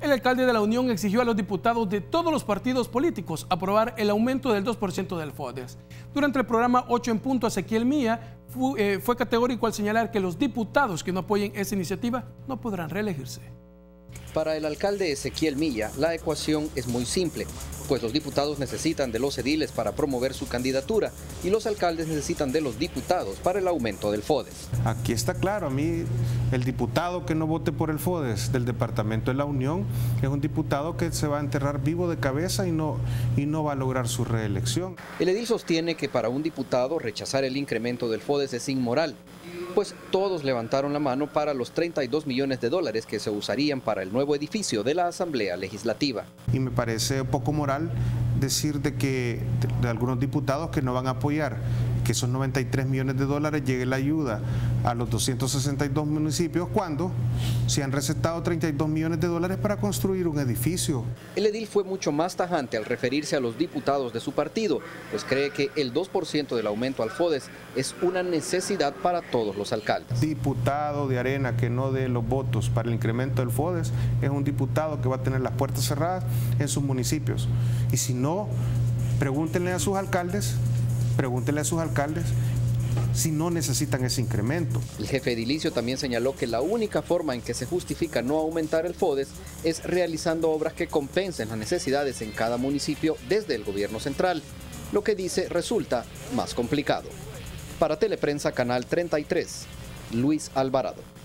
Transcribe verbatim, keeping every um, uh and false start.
El alcalde de La Unión exigió a los diputados de todos los partidos políticos aprobar el aumento del dos por ciento del FODES. Durante el programa ocho en punto, Ezequiel Milla fue, eh, fue categórico al señalar que los diputados que no apoyen esa iniciativa no podrán reelegirse. Para el alcalde Ezequiel Milla, la ecuación es muy simple, pues los diputados necesitan de los ediles para promover su candidatura y los alcaldes necesitan de los diputados para el aumento del FODES. Aquí está claro, a mí el diputado que no vote por el FODES del Departamento de La Unión es un diputado que se va a enterrar vivo de cabeza y no, y no va a lograr su reelección. El edil sostiene que para un diputado rechazar el incremento del FODES es inmoral, pues todos levantaron la mano para los treinta y dos millones de dólares que se usarían para el nuevo edificio de la Asamblea Legislativa. Y me parece poco moral decir de que de, de algunos diputados que no van a apoyar que esos noventa y tres millones de dólares llegue la ayuda a los doscientos sesenta y dos municipios cuando se han recetado treinta y dos millones de dólares para construir un edificio. El edil fue mucho más tajante al referirse a los diputados de su partido, pues cree que el dos por ciento del aumento al FODES es una necesidad para todos los alcaldes. Diputado de Arena que no dé los votos para el incremento del FODES es un diputado que va a tener las puertas cerradas en sus municipios. Y si no, pregúntenle a sus alcaldes Pregúntenle a sus alcaldes si no necesitan ese incremento. El jefe edilicio también señaló que la única forma en que se justifica no aumentar el FODES es realizando obras que compensen las necesidades en cada municipio desde el gobierno central, lo que dice resulta más complicado. Para Teleprensa Canal treinta y tres, Luis Alvarado.